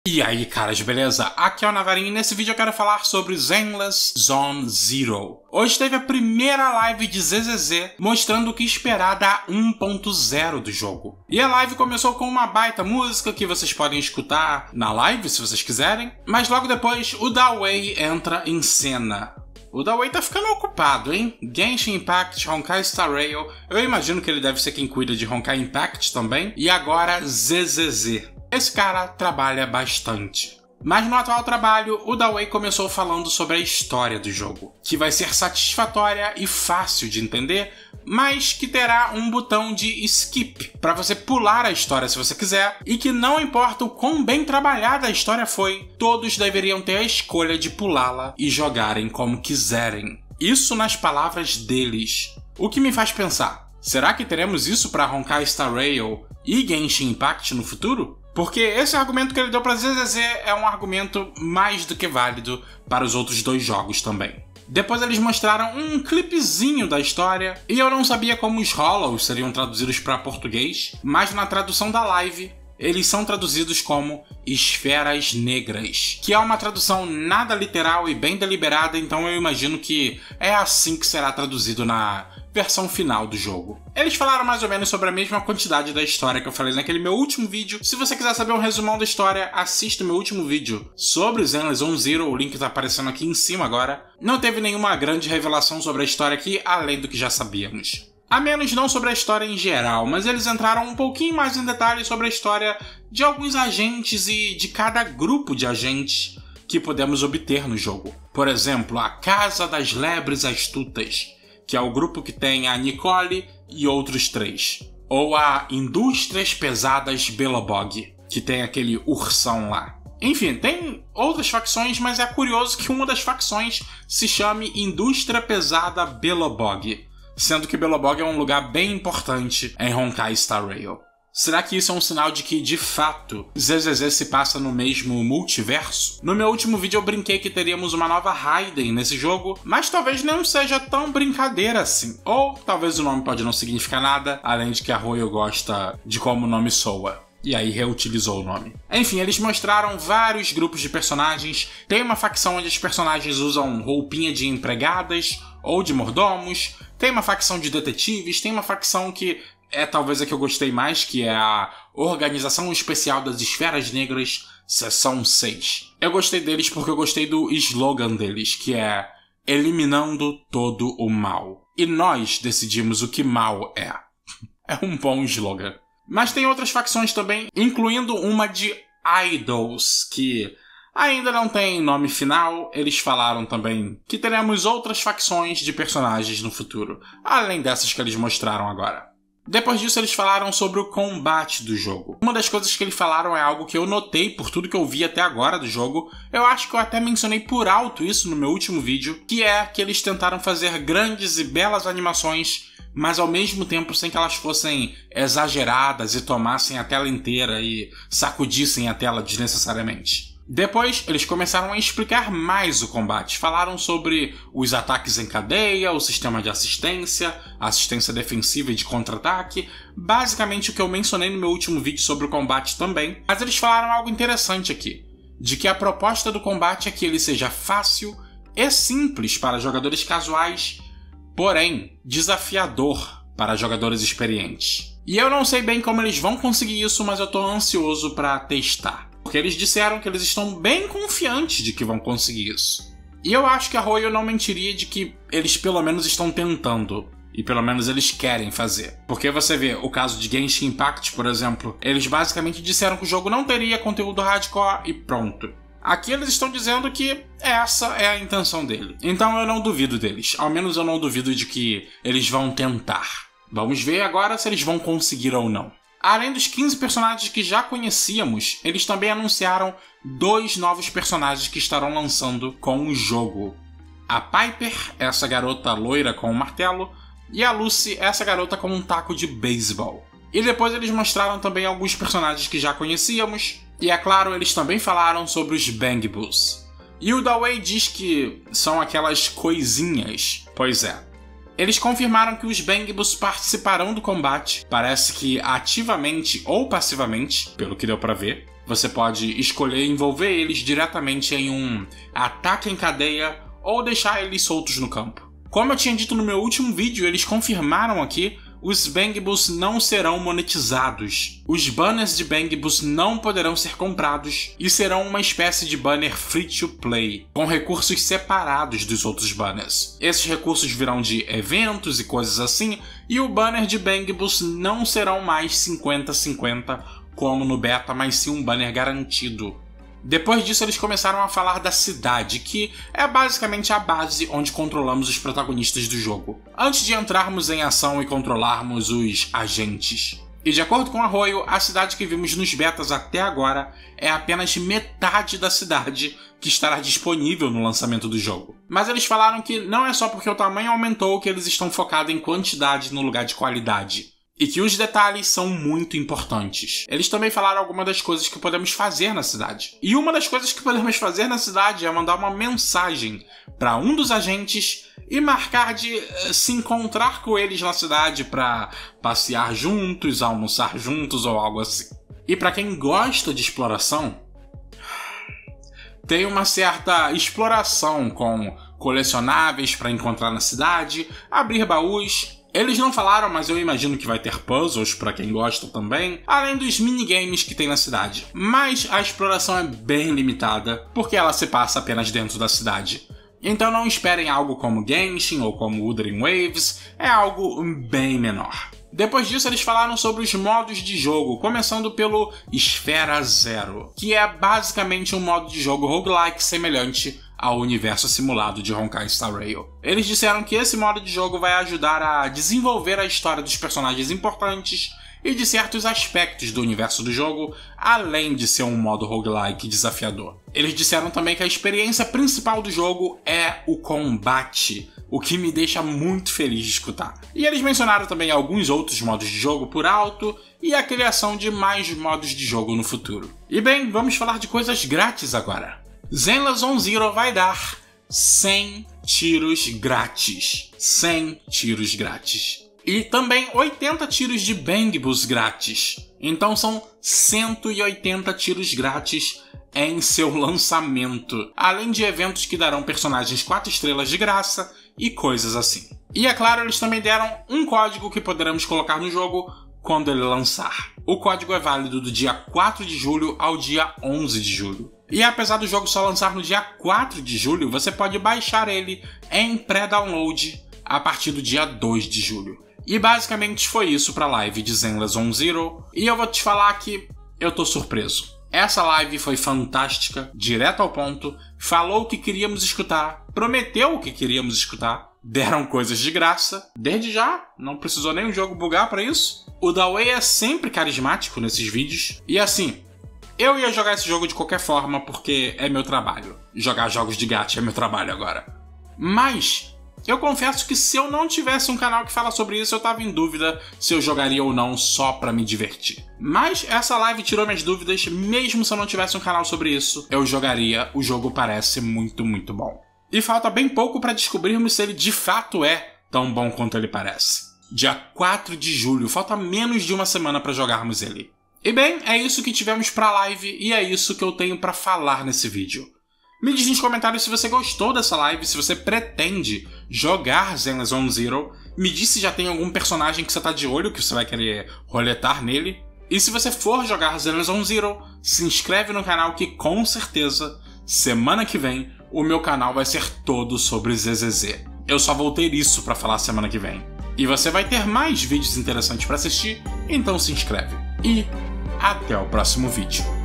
E aí, caras, beleza? Aqui é o Navarinho e nesse vídeo eu quero falar sobre Zenless Zone Zero. Hoje teve a primeira live de ZZZ mostrando o que esperar da 1.0 do jogo. E a live começou com uma baita música que vocês podem escutar na live se vocês quiserem, mas logo depois o Dawei entra em cena. O Dawei tá ficando ocupado, hein? Genshin Impact, Honkai Star Rail, eu imagino que ele deve ser quem cuida de Honkai Impact também, e agora ZZZ. Esse cara trabalha bastante. Mas no atual trabalho, o Dawei começou falando sobre a história do jogo, que vai ser satisfatória e fácil de entender, mas que terá um botão de skip, para você pular a história se você quiser, e que não importa o quão bem trabalhada a história foi, todos deveriam ter a escolha de pulá-la e jogarem como quiserem. Isso nas palavras deles. O que me faz pensar, será que teremos isso para Honkai Star Rail e Genshin Impact no futuro? Porque esse argumento que ele deu para ZZZ é um argumento mais do que válido para os outros dois jogos também. Depois eles mostraram um clipezinho da história, e eu não sabia como os Hollows seriam traduzidos para português, mas na tradução da live, eles são traduzidos como Esferas Negras, que é uma tradução nada literal e bem deliberada, então eu imagino que é assim que será traduzido na versão final do jogo. Eles falaram mais ou menos sobre a mesma quantidade da história que eu falei naquele meu último vídeo. Se você quiser saber um resumão da história, assista o meu último vídeo sobre Zenless Zone Zero, o link tá aparecendo aqui em cima agora. Não teve nenhuma grande revelação sobre a história aqui, além do que já sabíamos. A menos não sobre a história em geral, mas eles entraram um pouquinho mais em detalhes sobre a história de alguns agentes e de cada grupo de agentes que podemos obter no jogo. Por exemplo, a Casa das Lebres Astutas, que é o grupo que tem a Nicole e outros 3. Ou a Indústrias Pesadas Belobog, que tem aquele ursão lá. Enfim, tem outras facções, mas é curioso que uma das facções se chame Indústria Pesada Belobog, sendo que Belobog é um lugar bem importante em Honkai Star Rail. Será que isso é um sinal de que, de fato, ZZZ se passa no mesmo multiverso? No meu último vídeo eu brinquei que teríamos uma nova Raiden nesse jogo, mas talvez não seja tão brincadeira assim. Ou talvez o nome pode não significar nada, além de que a Royo gosta de como o nome soa. E aí reutilizou o nome. Enfim, eles mostraram vários grupos de personagens. Tem uma facção onde os personagens usam roupinha de empregadas ou de mordomos. Tem uma facção de detetives. Tem uma facção que é talvez a que eu gostei mais, que é a Organização Especial das Esferas Negras, Seção 6. Eu gostei deles porque eu gostei do slogan deles, que é Eliminando todo o mal. E nós decidimos o que mal é. É um bom slogan. Mas tem outras facções também, incluindo uma de Idols, que ainda não tem nome final. Eles falaram também que teremos outras facções de personagens no futuro, além dessas que eles mostraram agora. Depois disso eles falaram sobre o combate do jogo. Uma das coisas que eles falaram é algo que eu notei por tudo que eu vi até agora do jogo. Eu acho que eu até mencionei por alto isso no meu último vídeo, que é que eles tentaram fazer grandes e belas animações, mas ao mesmo tempo sem que elas fossem exageradas e tomassem a tela inteira e sacudissem a tela desnecessariamente. Depois, eles começaram a explicar mais o combate. Falaram sobre os ataques em cadeia, o sistema de assistência, a assistência defensiva e de contra-ataque. Basicamente o que eu mencionei no meu último vídeo sobre o combate também. Mas eles falaram algo interessante aqui, de que a proposta do combate é que ele seja fácil e simples para jogadores casuais, porém desafiador para jogadores experientes. E eu não sei bem como eles vão conseguir isso, mas eu tô ansioso para testar. Porque eles disseram que eles estão bem confiantes de que vão conseguir isso. E eu acho que a Royo não mentiria de que eles pelo menos estão tentando. E pelo menos eles querem fazer. Porque você vê o caso de Genshin Impact, por exemplo. Eles basicamente disseram que o jogo não teria conteúdo hardcore e pronto. Aqui eles estão dizendo que essa é a intenção dele. Então eu não duvido deles. Ao menos eu não duvido de que eles vão tentar. Vamos ver agora se eles vão conseguir ou não. Além dos 15 personagens que já conhecíamos, eles também anunciaram 2 novos personagens que estarão lançando com o jogo. A Piper, essa garota loira com um martelo, e a Lucy, essa garota com um taco de beisebol. E depois eles mostraram também alguns personagens que já conhecíamos, e é claro, eles também falaram sobre os Bangbus. E o Dawei diz que são aquelas coisinhas. Pois é. Eles confirmaram que os Bangbus participarão do combate, parece que ativamente ou passivamente, pelo que deu pra ver. Você pode escolher envolver eles diretamente em um ataque em cadeia ou deixar eles soltos no campo. Como eu tinha dito no meu último vídeo, eles confirmaram aqui, os Bangbus não serão monetizados. Os banners de Bangbus não poderão ser comprados e serão uma espécie de banner free to play, com recursos separados dos outros banners. Esses recursos virão de eventos e coisas assim, e o banner de Bangbus não serão mais 50-50 como no beta, mas sim um banner garantido. Depois disso, eles começaram a falar da cidade, que é basicamente a base onde controlamos os protagonistas do jogo, antes de entrarmos em ação e controlarmos os agentes. E de acordo com Arroyo, a cidade que vimos nos betas até agora é apenas metade da cidade que estará disponível no lançamento do jogo. Mas eles falaram que não é só porque o tamanho aumentou que eles estão focados em quantidade no lugar de qualidade. E que os detalhes são muito importantes. Eles também falaram algumas das coisas que podemos fazer na cidade. E uma das coisas que podemos fazer na cidade é mandar uma mensagem para um dos agentes e marcar de se encontrar com eles na cidade para passear juntos, almoçar juntos ou algo assim. E para quem gosta de exploração, tem uma certa exploração com colecionáveis para encontrar na cidade, abrir baús. Eles não falaram, mas eu imagino que vai ter puzzles pra quem gosta também, além dos minigames que tem na cidade. Mas a exploração é bem limitada, porque ela se passa apenas dentro da cidade. Então não esperem algo como Genshin ou como Wuthering Waves, é algo bem menor. Depois disso, eles falaram sobre os modos de jogo, começando pelo Esfera Zero, que é basicamente um modo de jogo roguelike semelhante ao universo simulado de Honkai Star Rail. Eles disseram que esse modo de jogo vai ajudar a desenvolver a história dos personagens importantes e de certos aspectos do universo do jogo, além de ser um modo roguelike desafiador. Eles disseram também que a experiência principal do jogo é o combate, o que me deixa muito feliz de escutar. E eles mencionaram também alguns outros modos de jogo por alto e a criação de mais modos de jogo no futuro. E bem, vamos falar de coisas grátis agora. Zenless Zone Zero vai dar 100 tiros grátis. 100 tiros grátis. E também 80 tiros de Bangbus grátis. Então são 180 tiros grátis em seu lançamento. Além de eventos que darão personagens 4 estrelas de graça e coisas assim. E é claro, eles também deram um código que poderemos colocar no jogo quando ele lançar. O código é válido do dia 4 de julho ao dia 11 de julho. E apesar do jogo só lançar no dia 4 de julho, você pode baixar ele em pré-download a partir do dia 2 de julho. E basicamente foi isso pra live de Zenless Zone Zero. E eu vou te falar que eu tô surpreso. Essa live foi fantástica, direto ao ponto, falou o que queríamos escutar, prometeu o que queríamos escutar, deram coisas de graça, desde já, não precisou nem o jogo bugar pra isso. O Dawei é sempre carismático nesses vídeos, e assim, eu ia jogar esse jogo de qualquer forma porque é meu trabalho. Jogar jogos de gacha é meu trabalho agora. Mas eu confesso que se eu não tivesse um canal que fala sobre isso, eu tava em dúvida se eu jogaria ou não só pra me divertir. Mas essa live tirou minhas dúvidas, mesmo se eu não tivesse um canal sobre isso, eu jogaria, o jogo parece muito, muito bom. E falta bem pouco pra descobrirmos se ele de fato é tão bom quanto ele parece. Dia 4 de julho, falta menos de uma semana pra jogarmos ele. E bem, é isso que tivemos pra live e é isso que eu tenho pra falar nesse vídeo. Me diz nos comentários se você gostou dessa live, se você pretende jogar Zenless Zone Zero. Me diz se já tem algum personagem que você tá de olho, que você vai querer roletar nele. E se você for jogar Zenless Zone Zero, se inscreve no canal que com certeza, semana que vem, o meu canal vai ser todo sobre ZZZ. Eu só vou ter isso pra falar semana que vem. E você vai ter mais vídeos interessantes pra assistir, então se inscreve. E até o próximo vídeo.